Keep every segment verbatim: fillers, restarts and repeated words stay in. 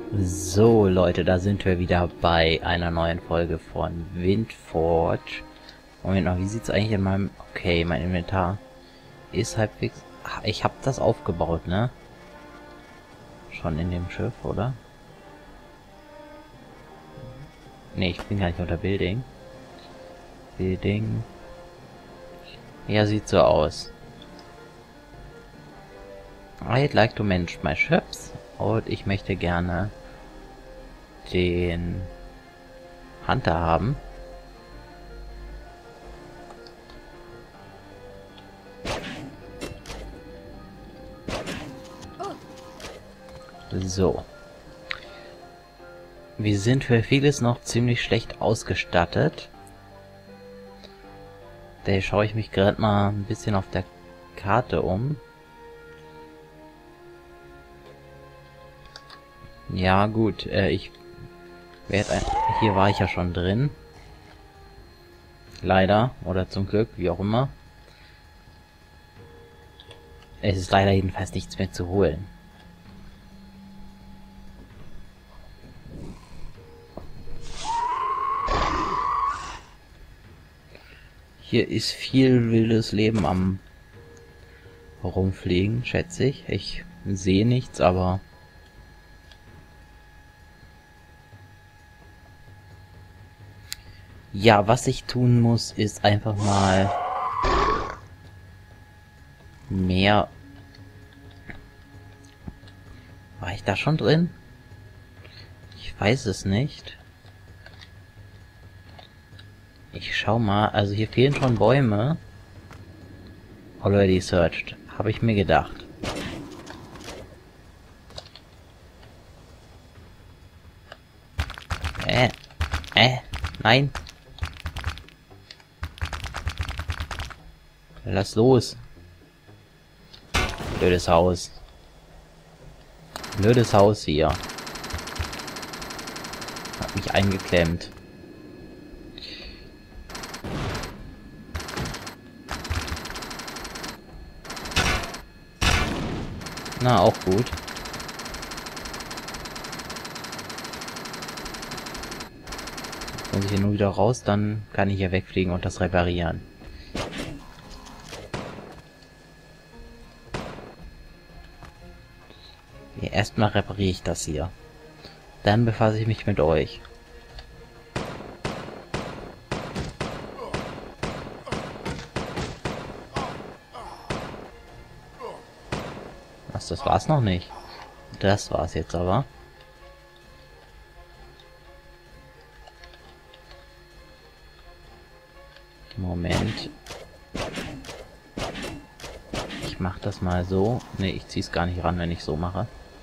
So Leute, da sind wir wieder bei einer neuen Folge von Windforge. Moment mal, wie sieht's eigentlich in meinem... Okay, mein Inventar ist halbwegs... Ach, ich habe das aufgebaut, ne? Schon in dem Schiff, oder? Ne, ich bin gar nicht unter Building. Building... Ja, sieht so aus. I'd like to manage my ships. Und ich möchte gerne den Hunter haben. So. Wir sind für vieles noch ziemlich schlecht ausgestattet. Da schaue ich mich gerade mal ein bisschen auf der Karte um. Ja gut, äh, ich werde ein... Hier war ich ja schon drin. Leider, oder zum Glück, wie auch immer. Es ist leider jedenfalls nichts mehr zu holen. Hier ist viel wildes Leben am Rumfliegen, schätze ich. Ich sehe nichts, aber... Ja, was ich tun muss, ist einfach mal mehr... War ich da schon drin? Ich weiß es nicht. Ich schau mal, also hier fehlen schon Bäume. Already searched, habe ich mir gedacht. Äh, äh, nein. Lass los. Blödes Haus. Blödes Haus hier. Hat mich eingeklemmt. Na, auch gut. Muss ich hier nur wieder raus, dann kann ich hier wegfliegen und das reparieren. Ja, erstmal repariere ich das hier. Dann befasse ich mich mit euch. Was, das war's noch nicht? Das war's jetzt aber. Moment. Ich mach das mal so. Ne, ich zieh's gar nicht ran, wenn ich so mache.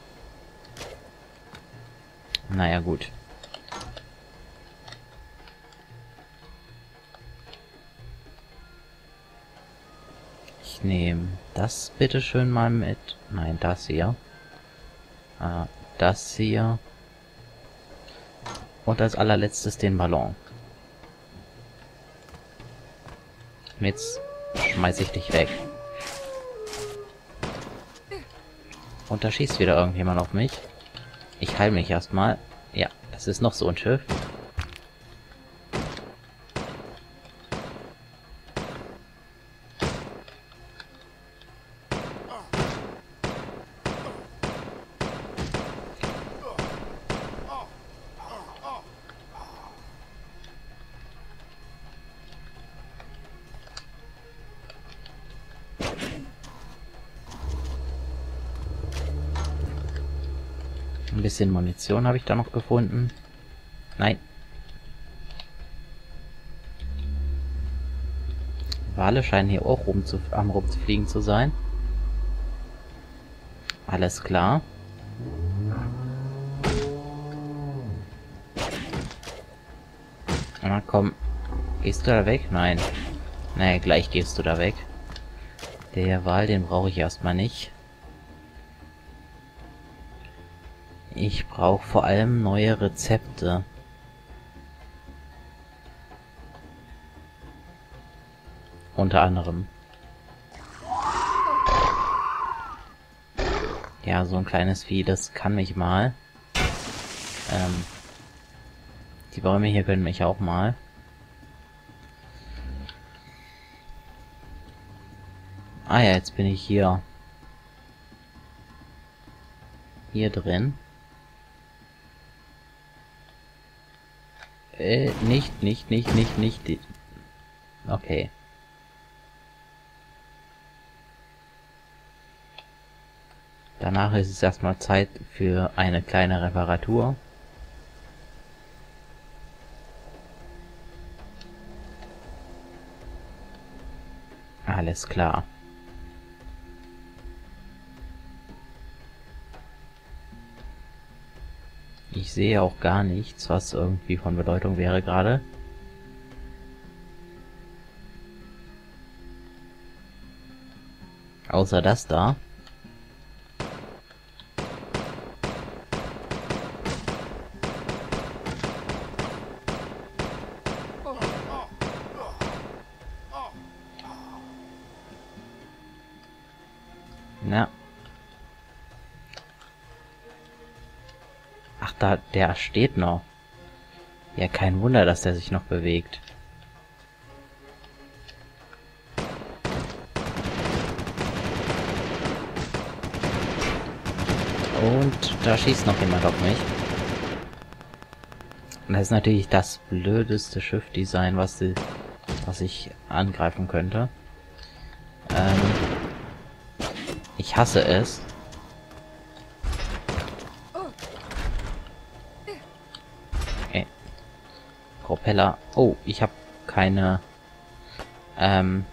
Naja, gut. Ich nehme das bitte schön mal mit. Nein, das hier. Ah, das hier. Und als allerletztes den Ballon. Jetzt schmeiß ich dich weg. Und da schießt wieder irgendjemand auf mich. Ich heile mich erstmal. Ja, das ist noch so ein Schiff. Ein bisschen Munition habe ich da noch gefunden. Nein. Wale scheinen hier auch rum zu, am rumzufliegen zu sein. Alles klar. Na komm. Gehst du da weg? Nein. Naja, gleich gehst du da weg. Der Wal, den brauche ich erstmal nicht. Ich brauche vor allem neue Rezepte. Unter anderem. Ja, so ein kleines Vieh, das kann mich mal. Ähm, die Bäume hier können mich auch mal. Ah ja, jetzt bin ich hier. Hier drin. Äh, nicht, nicht, nicht, nicht, nicht. Okay. Danach ist es erstmal Zeit für eine kleine Reparatur. Alles klar. Ich sehe auch gar nichts, was irgendwie von Bedeutung wäre gerade. Außer das da. Na. Ach, da, der steht noch. Ja, kein Wunder, dass der sich noch bewegt. Und da schießt noch jemand auf mich. Und das ist natürlich das blödeste Schiffdesign, was, die, was ich angreifen könnte. Ähm, ich hasse es. Okay. Propeller. Oh, ich habe keine... Ähm...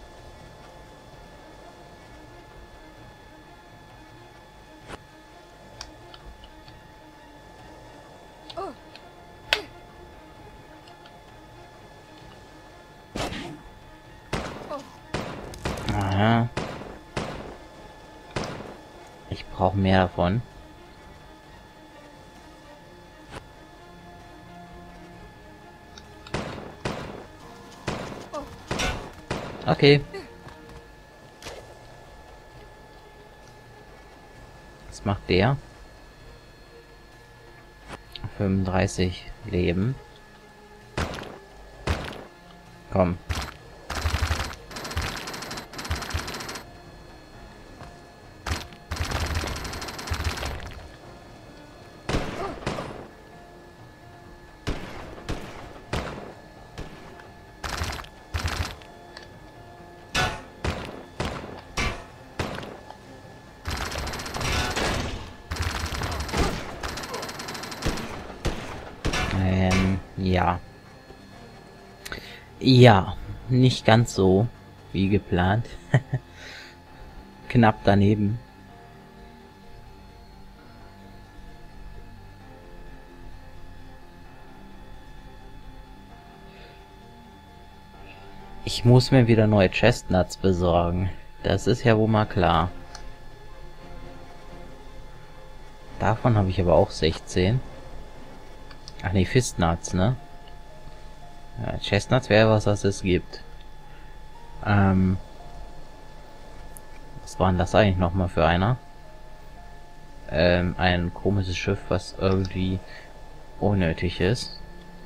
Aha. Ich brauche mehr davon. Okay. Was macht der? fünfunddreißig Leben. Komm. Ähm, ja. Ja, nicht ganz so wie geplant. Knapp daneben. Ich muss mir wieder neue Chestnuts besorgen. Das ist ja wohl mal klar. Davon habe ich aber auch sechzehn. Ach nee, Fistnuts, ne? Ja, Chestnuts wäre was, was es gibt. Ähm... Was war denn das eigentlich nochmal für einer? Ähm, ein komisches Schiff, was irgendwie unnötig ist.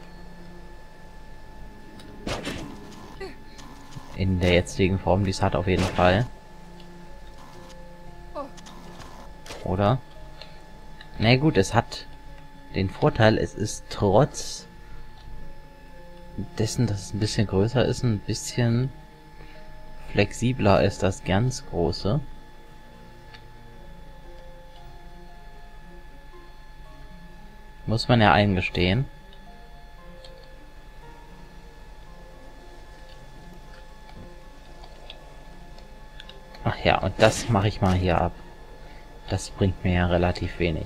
In der jetzigen Form, die es hat auf jeden Fall. Oder? Na gut, es hat den Vorteil, es ist trotz dessen, dass es ein bisschen größer ist, ein bisschen flexibler als das ganz große. Muss man ja eingestehen. Ach ja, und das mache ich mal hier ab. Das bringt mir ja relativ wenig.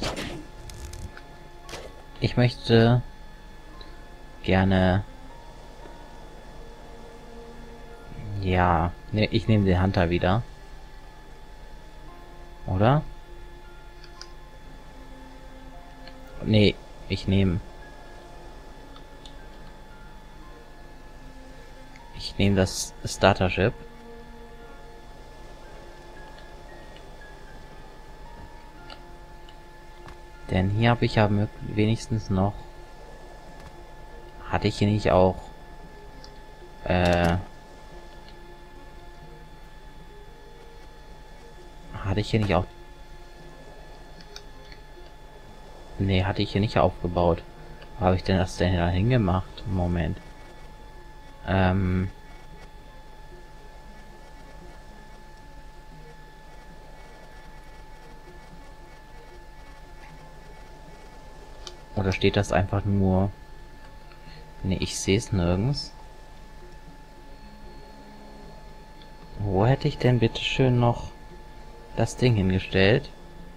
Ich möchte gerne... Ja, ne, ich nehme den Hunter wieder. Oder? Nee, ich nehme... Ich nehme das Startership. Denn hier habe ich ja wenigstens noch... Hatte ich hier nicht auch... Äh... Hatte ich hier nicht auch... Nee, hatte ich hier nicht aufgebaut. Wo habe ich denn das denn da hingemacht? Moment. Ähm... Oder steht das einfach nur... Nee, ich sehe es nirgends. Wo hätte ich denn bitte schön noch das Ding hingestellt?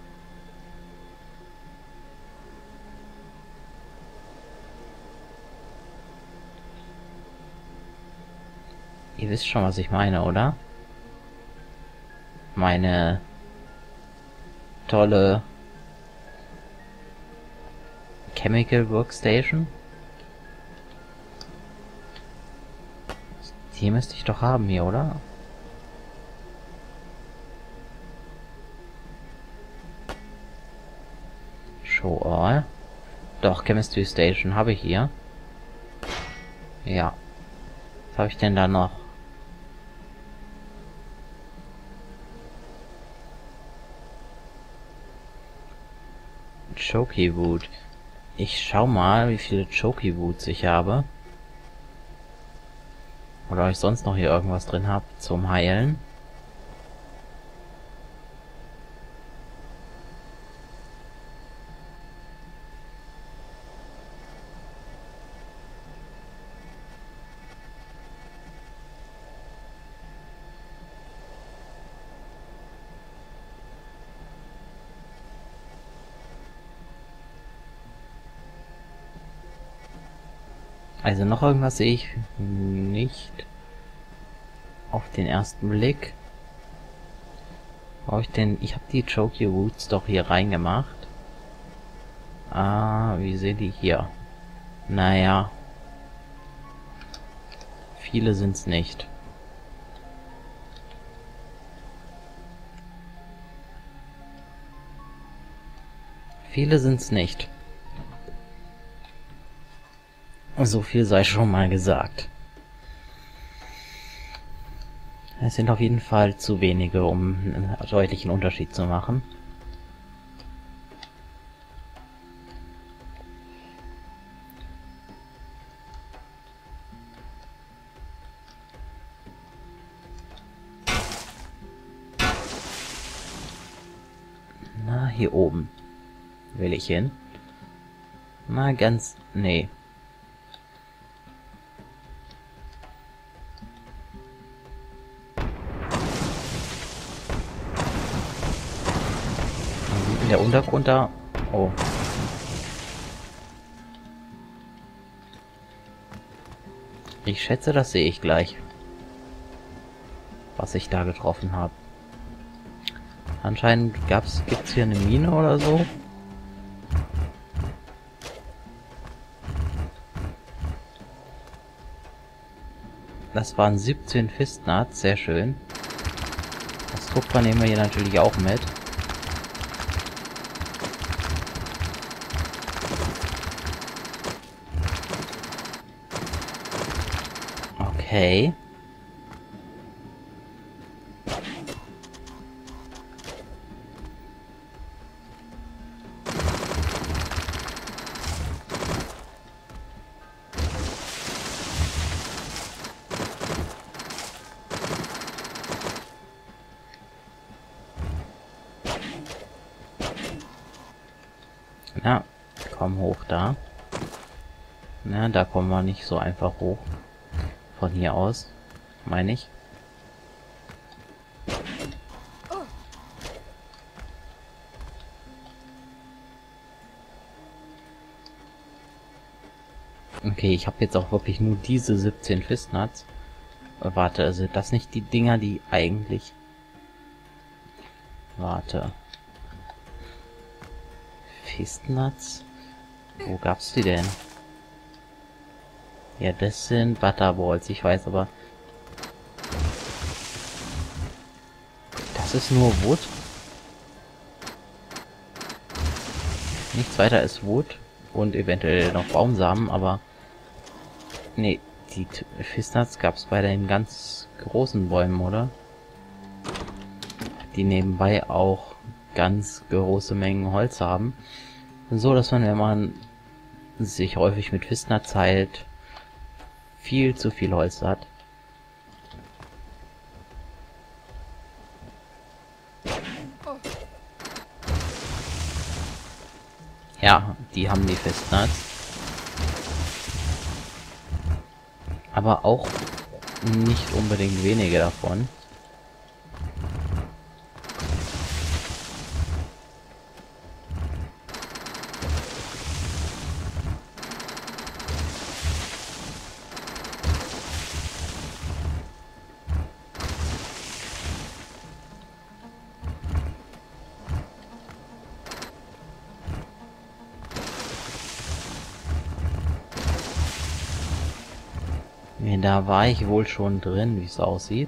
Ihr wisst schon, was ich meine, oder? Meine tolle Chemical Workstation. Die müsste ich doch haben hier, oder? Show all. Doch, Chemistry Station habe ich hier. Ja. Was habe ich denn da noch? Choky Wood. Ich schau mal, wie viele Choky Woods ich habe. Oder ob ich sonst noch hier irgendwas drin habe zum Heilen. Also noch irgendwas sehe ich nicht auf den ersten Blick. Brauche ich denn? Ich habe die Choky Woods doch hier reingemacht. Ah, wie sehen die hier? Naja. Viele sind's nicht. Viele sind's nicht. So viel sei schon mal gesagt. Es sind auf jeden Fall zu wenige, um einen deutlichen Unterschied zu machen. Na, hier oben will ich hin. Na, ganz... nee. Der Untergrund da... Oh. Ich schätze, das sehe ich gleich. Was ich da getroffen habe. Anscheinend gab's, gibt's hier eine Mine oder so. Das waren siebzehn Fistnuts, sehr schön. Das Kupfer nehmen wir hier natürlich auch mit. Okay. Ja, komm hoch da. Na, da kommen wir nicht so einfach hoch. Von hier aus, meine ich. Okay, ich habe jetzt auch wirklich nur diese siebzehn Fistnuts. Warte, also das nicht die Dinger, die eigentlich... Warte. Fistnuts? Wo gab's die denn? Ja, das sind Butterballs, ich weiß, aber... Das ist nur Wood? Nichts weiter als Wood und eventuell noch Baumsamen, aber nee, die Fistnuts gab es bei den ganz großen Bäumen, oder? Die nebenbei auch ganz große Mengen Holz haben. So, dass man, wenn man sich häufig mit Fistnuts heilt, viel zu viel Holz hat. Ja, die haben die Fistnuts. Aber auch nicht unbedingt wenige davon. Da war ich wohl schon drin, wie es aussieht.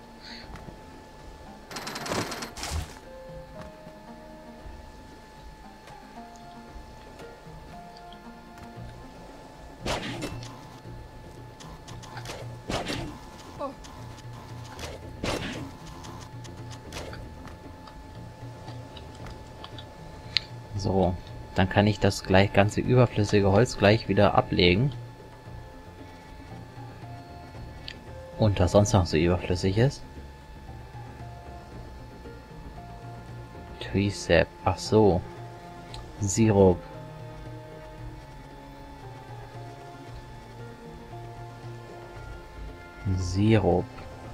So, dann kann ich das gleich ganze überflüssige Holz gleich wieder ablegen. Und was sonst noch so überflüssig ist. Tricep, ach so. Sirup. Sirup.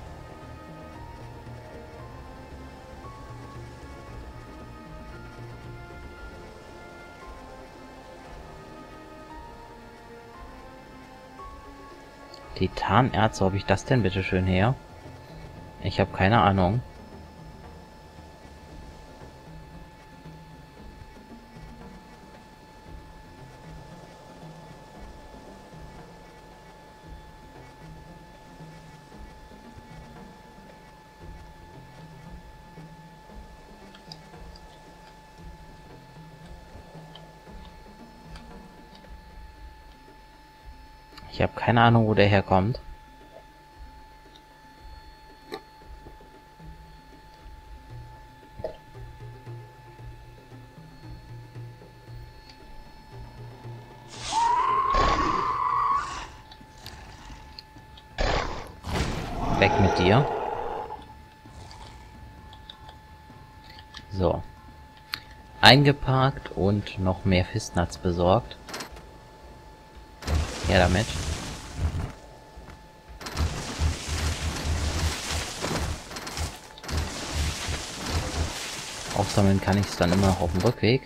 Titanerz, wo habe ich das denn bitte schön her? Ich habe keine Ahnung. Ich habe keine Ahnung, wo der herkommt. Weg mit dir. So. Eingeparkt und noch mehr Fistnuts besorgt. Ja, damit. Aufsammeln kann ich es dann immer noch auf dem Rückweg.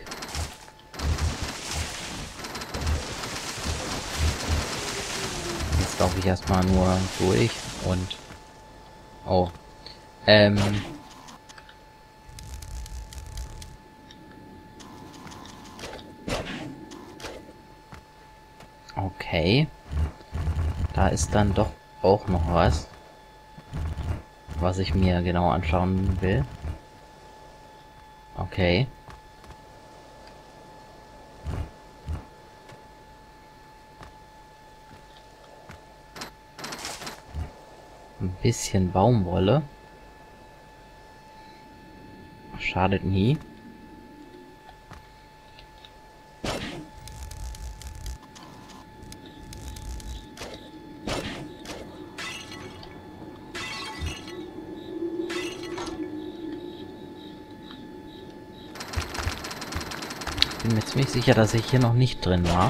Jetzt laufe ich erstmal nur durch und... Oh. Ähm... Okay. Da ist dann doch auch noch was, was ich mir genau anschauen will. Okay. Ein bisschen Baumwolle. Schadet nie. Ich bin mir ziemlich sicher, dass ich hier noch nicht drin war.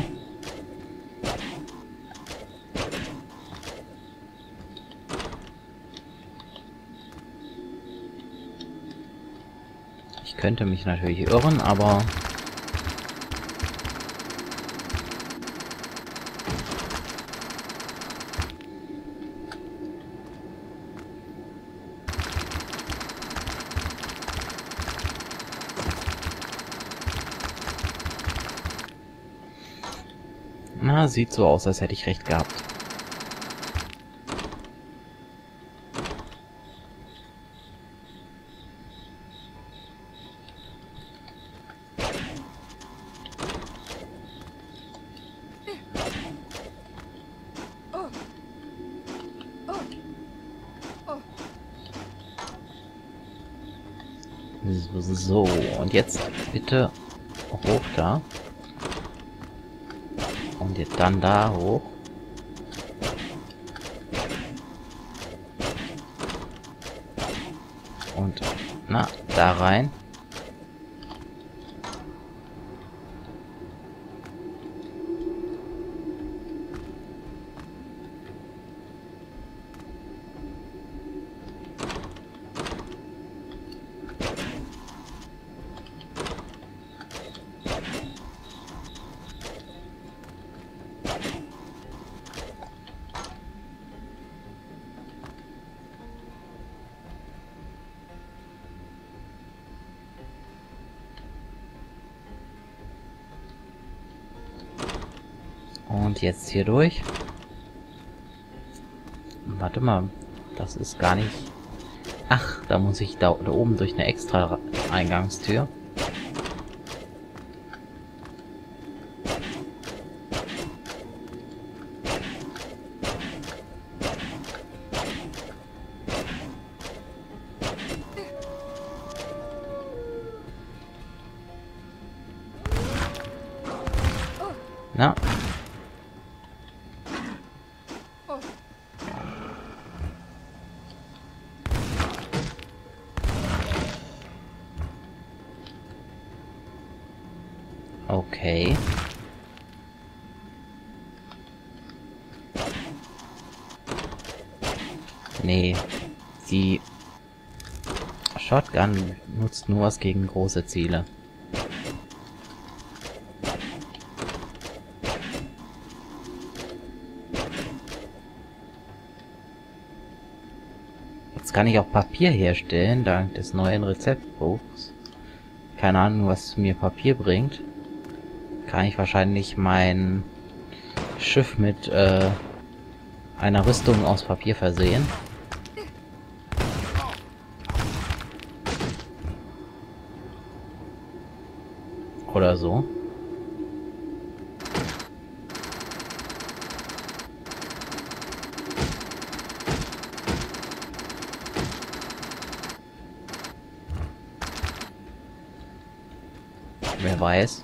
Ich könnte mich natürlich irren, aber... Na, sieht so aus, als hätte ich recht gehabt. So, und jetzt bitte hoch da. Und jetzt dann da hoch. Und, na, da rein. Und jetzt hier durch. Warte mal, das ist gar nicht... Ach, da muss ich da, da oben durch eine extra Eingangstür. Na. Okay. Nee. Die Shotgun nutzt nur was gegen große Ziele. Jetzt kann ich auch Papier herstellen, dank des neuen Rezeptbuchs. Keine Ahnung, was mir Papier bringt. Kann ich wahrscheinlich mein Schiff mit äh, einer Rüstung aus Papier versehen. Oder so. Wer weiß.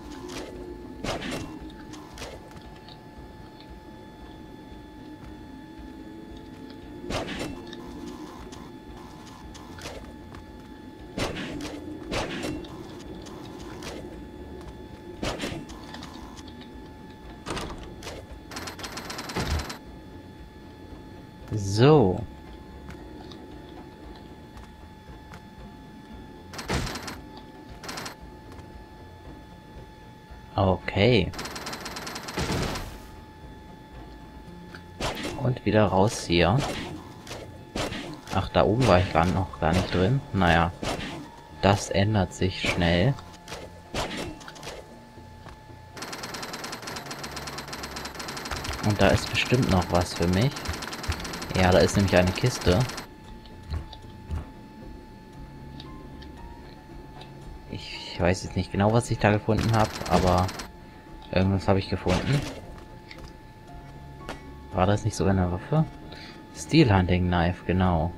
So. Okay. Und wieder raus hier. Ach, da oben war ich gar noch gar nicht drin. Naja, das ändert sich schnell. Und da ist bestimmt noch was für mich. Ja, da ist nämlich eine Kiste. Ich weiß jetzt nicht genau, was ich da gefunden habe, aber irgendwas habe ich gefunden. War das nicht sogar eine Waffe? Steel Hunting Knife, genau.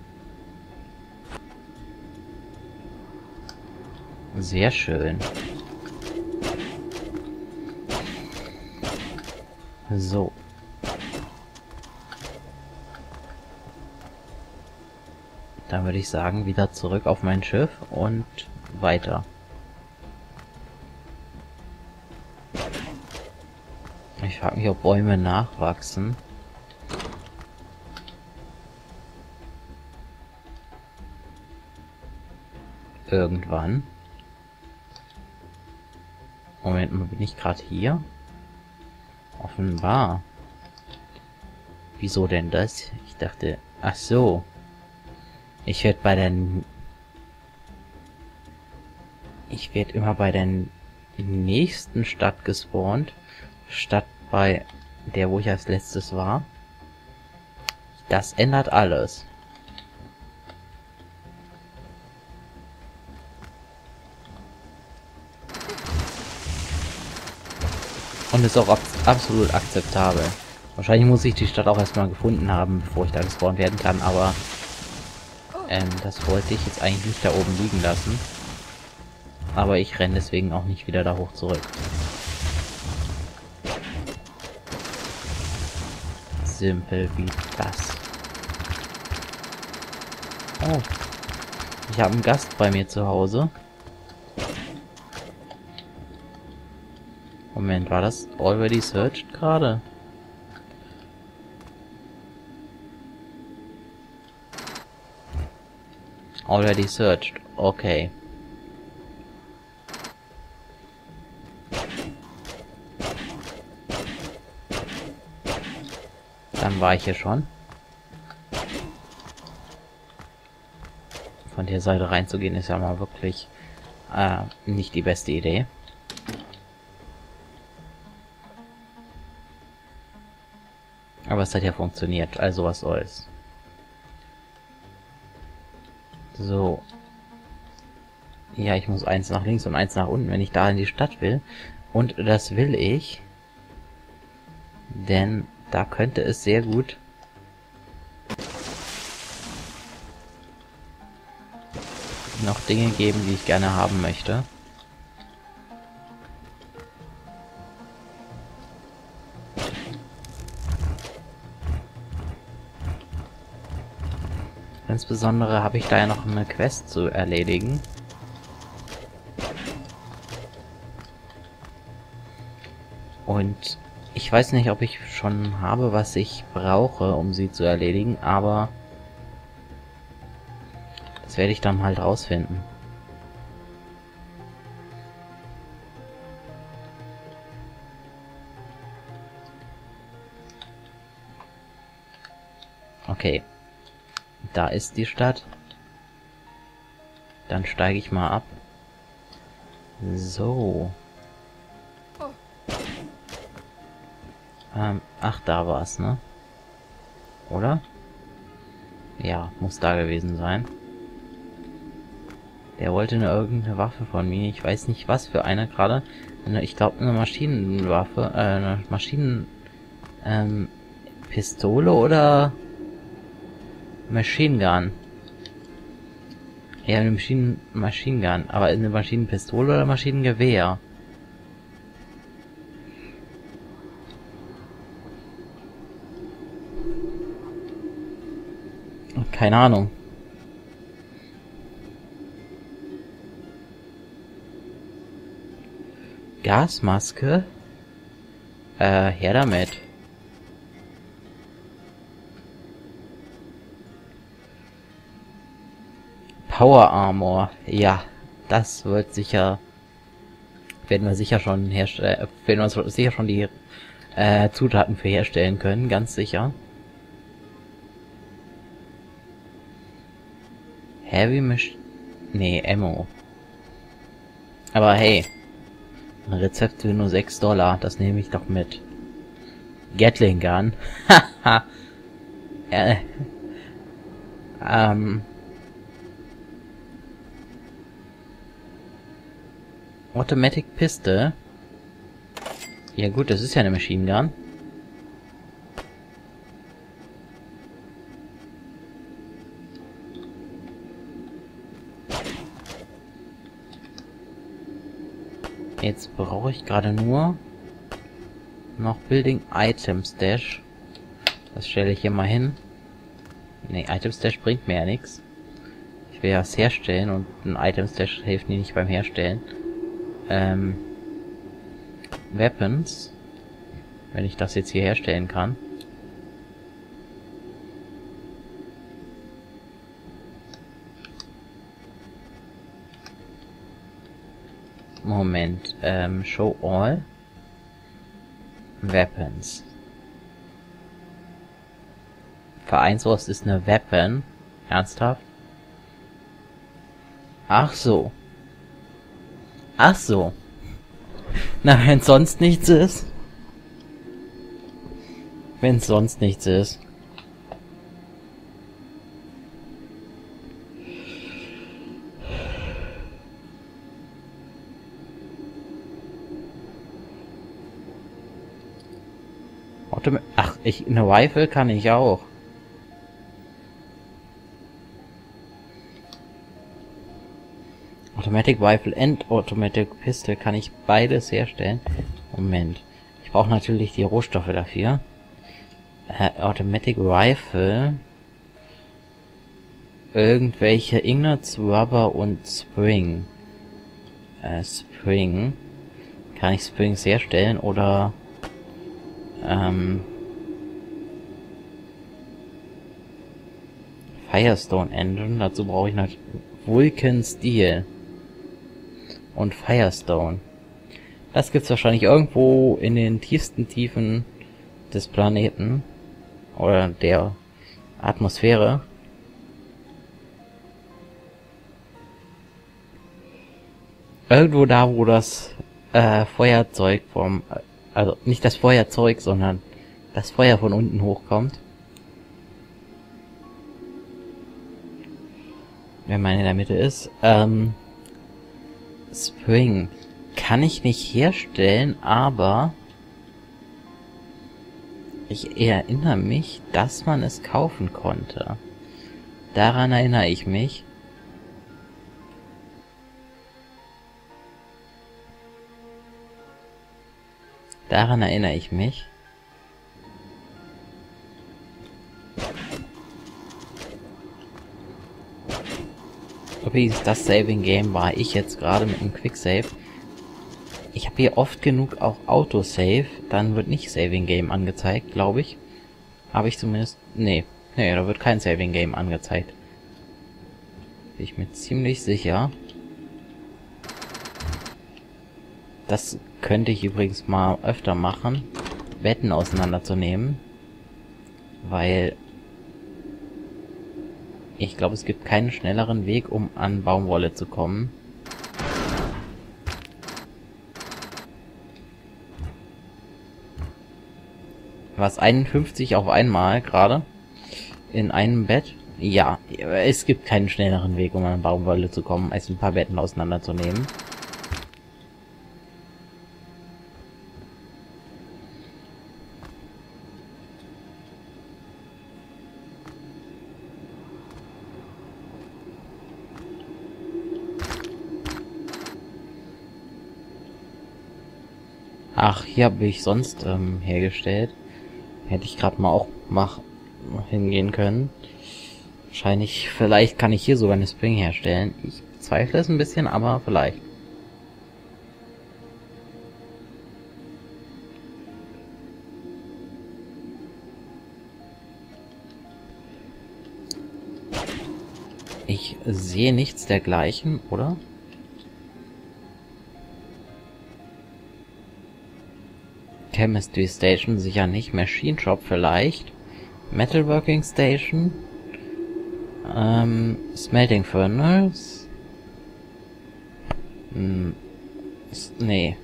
Sehr schön. So. Dann würde ich sagen, wieder zurück auf mein Schiff und weiter. Ich frage mich, ob Bäume nachwachsen. Irgendwann. Moment mal, bin ich gerade hier? Offenbar. Wieso denn das? Ich dachte, ach so. Ich werde bei der... Ich werde immer bei der nächsten Stadt gespawnt, statt bei der, wo ich als letztes war. Das ändert alles. Und ist auch ab absolut akzeptabel. Wahrscheinlich muss ich die Stadt auch erstmal gefunden haben, bevor ich da gespawnt werden kann, aber ähm, das wollte ich jetzt eigentlich nicht da oben liegen lassen. Aber ich renne deswegen auch nicht wieder da hoch zurück. Simpel wie das. Oh. Ich habe einen Gast bei mir zu Hause. Moment, war das already searched gerade? Already searched. Okay. Dann war ich hier schon. Von der Seite reinzugehen ist ja mal wirklich äh, nicht die beste Idee. Aber es hat ja funktioniert, also was soll's. So. Ja, ich muss eins nach links und eins nach unten, wenn ich da in die Stadt will. Und das will ich. Denn da könnte es sehr gut noch Dinge geben, die ich gerne haben möchte. Insbesondere habe ich da ja noch eine Quest zu erledigen. Und ich weiß nicht, ob ich schon habe, was ich brauche, um sie zu erledigen, aber das werde ich dann halt rausfinden. Okay. Da ist die Stadt. Dann steige ich mal ab. So. Ähm, ach, da war's, ne? Oder? Ja, muss da gewesen sein. Der wollte eine irgendeine Waffe von mir. Ich weiß nicht, was für eine gerade. Ich glaube, eine Maschinenwaffe. Äh, eine Maschinen... Ähm, Pistole oder... Machine Gun. Ja, eine Maschinen Machine Gun. Aber eine Maschinenpistole oder Maschinengewehr? Keine Ahnung. Gasmaske? Äh, her damit. Power Armor. Ja, das wird sicher... Werden wir sicher schon herstellen... Werden wir uns sicher schon die äh, Zutaten für herstellen können, ganz sicher. Heavy Mach... Nee, Ammo. Aber hey. Ein Rezept für nur sechs Dollar, das nehme ich doch mit. Gatling Gun. Haha. äh, ähm... Automatic Pistol. Ja gut, das ist ja eine Machine Gun. Jetzt brauche ich gerade nur noch Building Item Stash. Das stelle ich hier mal hin. Ne, Item Stash bringt mir ja nichts. Ich will ja was herstellen und ein Item Stash hilft mir nicht beim Herstellen. Ähm, Weapons. Wenn ich das jetzt hier herstellen kann. Moment. Ähm, Show All. Weapons. Vereinsrost ist eine Weapon. Ernsthaft? Ach so. Ach so. Na, wenn sonst nichts ist. Wenn sonst nichts ist. Autom Ach, ich, eine Rifle kann ich auch. Automatic Rifle and Automatic Pistol kann ich beides herstellen. Moment. Ich brauche natürlich die Rohstoffe dafür. Äh, Automatic Rifle. Irgendwelche Ingots, Rubber und Spring. Äh, Spring. Kann ich Springs herstellen oder ähm, Firestone Engine. Dazu brauche ich natürlich Vulcan Steel und Firestone. Das gibt's wahrscheinlich irgendwo in den tiefsten Tiefen des Planeten oder der Atmosphäre. Irgendwo da, wo das äh, Feuerzeug vom, also nicht das Feuerzeug, sondern das Feuer von unten hochkommt. Wenn man in der Mitte ist. Ähm, Spring kann ich nicht herstellen, aber ich erinnere mich, dass man es kaufen konnte. Daran erinnere ich mich. Daran erinnere ich mich. Übrigens, das Saving Game war ich jetzt gerade mit dem Quicksave. Ich habe hier oft genug auch Autosave, dann wird nicht Saving Game angezeigt, glaube ich. Habe ich zumindest... Nee, nee, da wird kein Saving Game angezeigt. Bin ich mir ziemlich sicher. Das könnte ich übrigens mal öfter machen, Betten auseinanderzunehmen, weil ich glaube, es gibt keinen schnelleren Weg, um an Baumwolle zu kommen. Was einundfünfzig auf einmal gerade in einem Bett? Ja, es gibt keinen schnelleren Weg, um an Baumwolle zu kommen, als ein paar Betten auseinanderzunehmen. Ach, hier habe ich sonst ähm, hergestellt. Hätte ich gerade mal auch mach, hingehen können. Wahrscheinlich, vielleicht kann ich hier sogar eine Spring herstellen. Ich zweifle es ein bisschen, aber vielleicht. Ich sehe nichts dergleichen, oder? Chemistry Station sicher nicht. Machine Shop vielleicht. Metalworking Station. Ähm, Smelting Furnace. Hm, nee.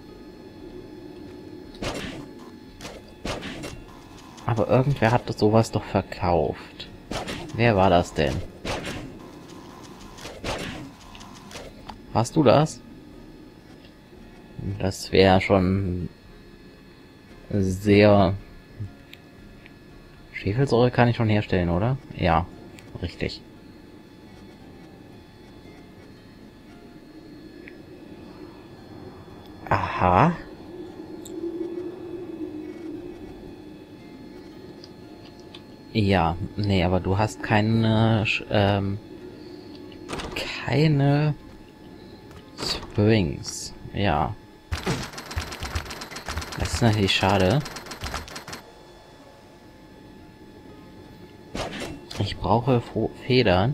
Aber irgendwer hat sowas doch verkauft. Wer war das denn? Warst du das? Das wäre schon sehr... Schwefelsäure kann ich schon herstellen, oder? Ja, richtig. Aha. Ja, nee, aber du hast keine, ähm, keine Springs. Ja. Das ist natürlich schade. Ich brauche Fo- Federn.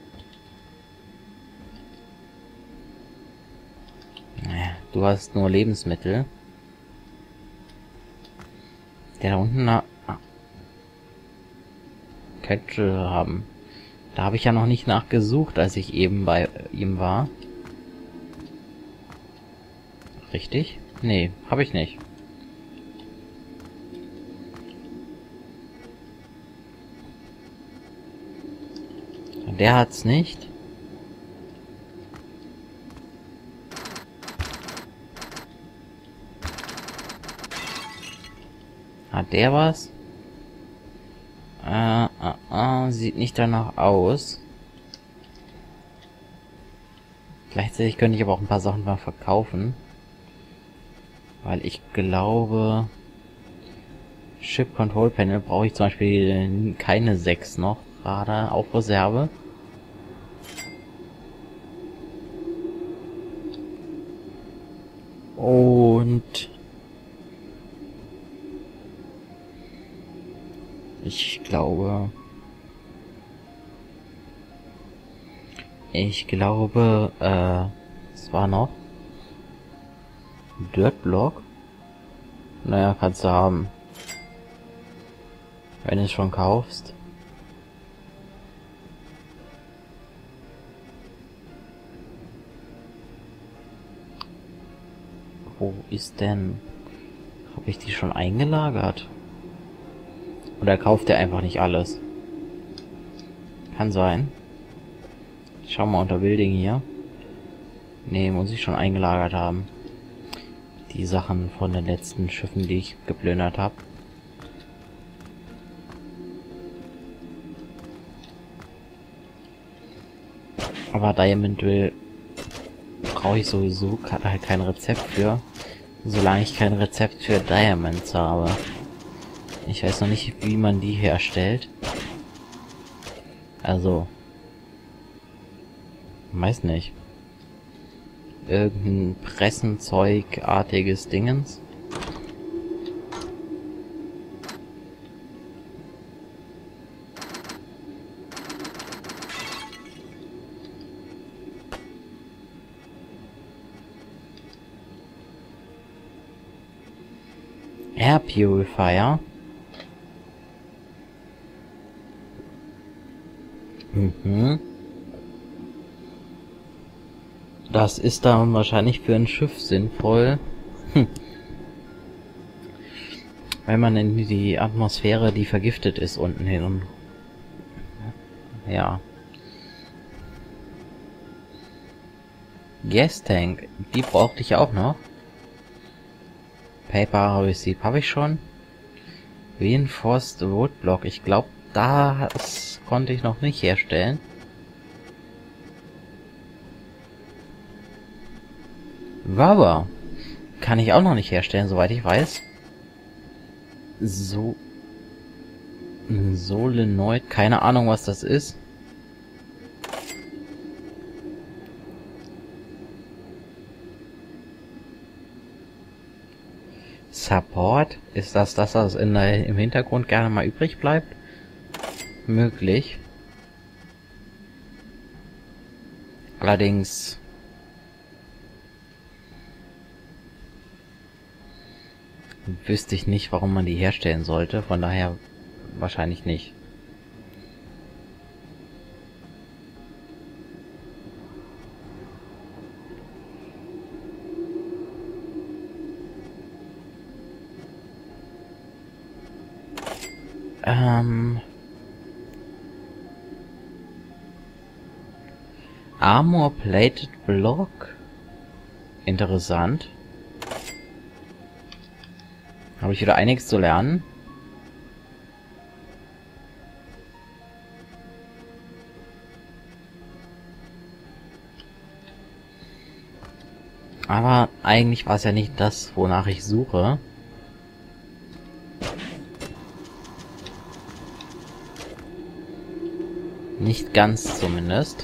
Du hast nur Lebensmittel. Der da unten na ah. könnte haben. Da habe ich ja noch nicht nachgesucht, als ich eben bei ihm war. Richtig? Nee, habe ich nicht. Der hat's nicht. Hat der was? Äh, äh, äh, sieht nicht danach aus. Gleichzeitig könnte ich aber auch ein paar Sachen mal verkaufen. Weil ich glaube... Ship Control Panel brauche ich zum Beispiel keine sechs noch. Radar auf Reserve. Und... Ich glaube... Ich glaube, äh... es war noch... Dirt Block? Naja, kannst du haben. Wenn du es schon kaufst. Wo ist denn... Habe ich die schon eingelagert? Oder kauft er einfach nicht alles? Kann sein. Ich schau mal unter Building hier. Nee, muss ich schon eingelagert haben. Die Sachen von den letzten Schiffen, die ich geplündert habe. Aber Diamond Drill brauche ich sowieso halt kein Rezept für. Solange ich kein Rezept für Diamonds habe. Ich weiß noch nicht, wie man die herstellt. Also. Weiß nicht. Irgendein Pressenzeugartiges Dingens. Air Purifier. Mhm. Das ist dann wahrscheinlich für ein Schiff sinnvoll. Hm. Wenn man in die Atmosphäre, die vergiftet ist, unten hin und... Ja. Gas Tank, die brauchte ich auch noch. Paper Receipt habe ich schon. Reinforced Roadblock, ich glaube, das konnte ich noch nicht herstellen. Rubber kann ich auch noch nicht herstellen, soweit ich weiß. So... Solenoid, keine Ahnung, was das ist. Support, ist das das, was in der, im Hintergrund gerne mal übrig bleibt? Möglich. Allerdings... wüsste ich nicht, warum man die herstellen sollte, von daher wahrscheinlich nicht. Ähm... Armor Plated Block. Interessant. Habe ich wieder einiges zu lernen. Aber eigentlich war es ja nicht das, wonach ich suche. Nicht ganz zumindest.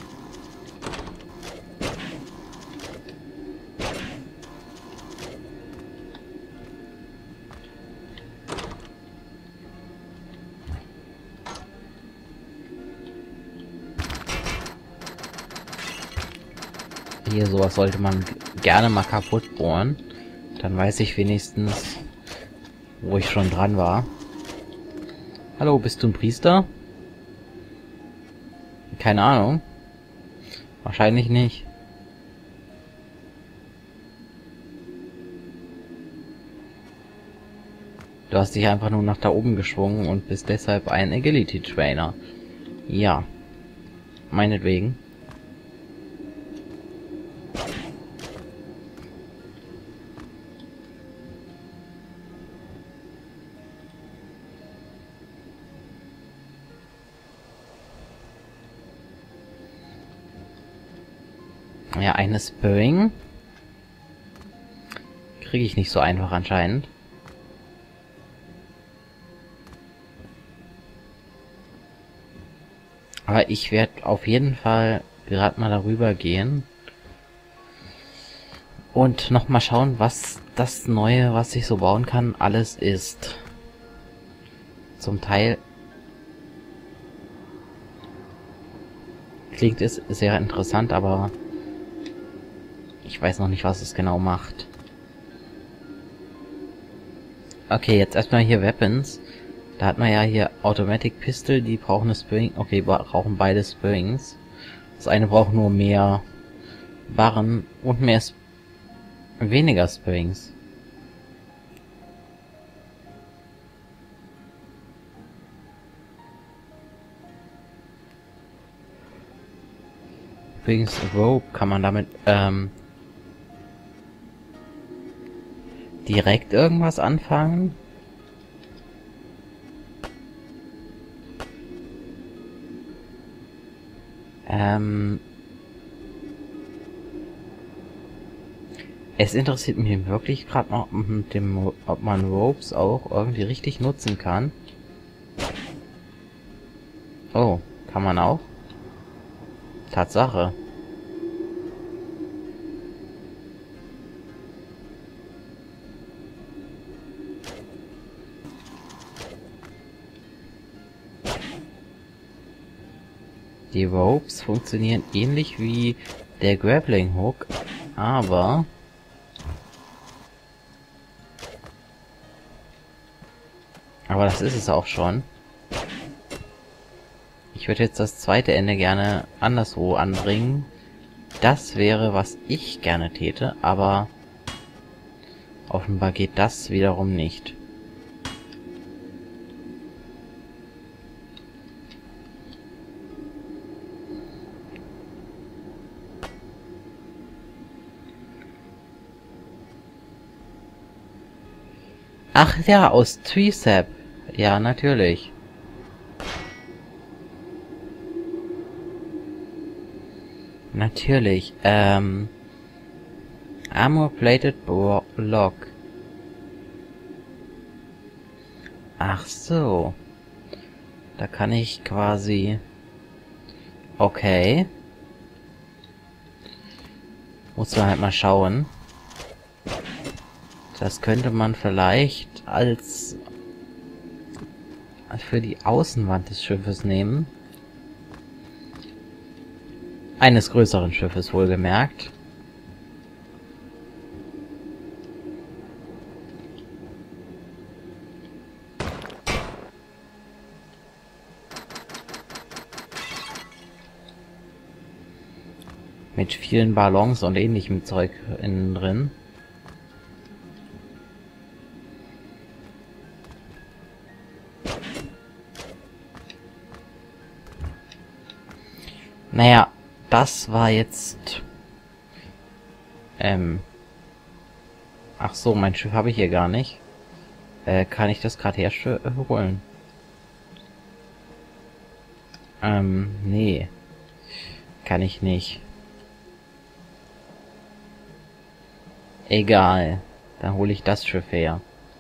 Hier, sowas sollte man gerne mal kaputt bohren. Dann weiß ich wenigstens, wo ich schon dran war. Hallo, bist du ein Priester? Keine Ahnung. Wahrscheinlich nicht. Du hast dich einfach nur nach da oben geschwungen und bist deshalb ein Agility Trainer. Ja. Meinetwegen. Ja, eine Spring kriege ich nicht so einfach anscheinend. Aber ich werde auf jeden Fall gerade mal darüber gehen und noch mal schauen, was das Neue, was ich so bauen kann, alles ist. Zum Teil klingt es sehr interessant, aber ich weiß noch nicht, was es genau macht. Okay, jetzt erstmal hier Weapons. Da hat man ja hier Automatic Pistol, die brauchen eine Spring. Okay, brauchen beide Springs. Das eine braucht nur mehr Barren und mehr Sp weniger Springs. Übrigens, Rope kann man damit ähm, direkt irgendwas anfangen. Ähm, es interessiert mich wirklich gerade noch mit dem, ob man Ropes auch irgendwie richtig nutzen kann. Oh, kann man auch? Tatsache. Die Ropes funktionieren ähnlich wie der Grappling Hook, aber aber das ist es auch schon. Ich würde jetzt das zweite Ende gerne anderswo anbringen. Das wäre, was ich gerne täte, aber offenbar geht das wiederum nicht. Ach ja, aus Tricep. Ja, natürlich. Natürlich. Ähm... Armor Plated Block. Ach so. Da kann ich quasi... Okay. Muss man halt mal schauen. Das könnte man vielleicht als für die Außenwand des Schiffes nehmen. Eines größeren Schiffes wohlgemerkt. Mit vielen Ballons und ähnlichem Zeug innen drin. Naja, das war jetzt... Ähm... Ach so, mein Schiff habe ich hier gar nicht. Äh, kann ich das gerade herholen? Ähm, nee. Kann ich nicht. Egal. Dann hole ich das Schiff her.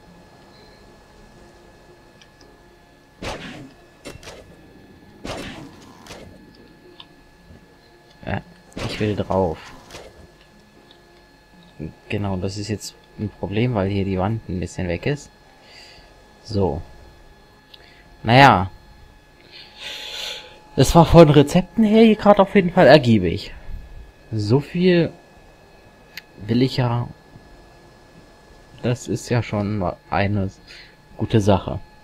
Ja, ich will drauf. Genau, das ist jetzt ein Problem, weil hier die Wand ein bisschen weg ist. So. Naja. Es war von Rezepten her hier gerade auf jeden Fall ergiebig. So viel will ich ja... Das ist ja schon eine gute Sache.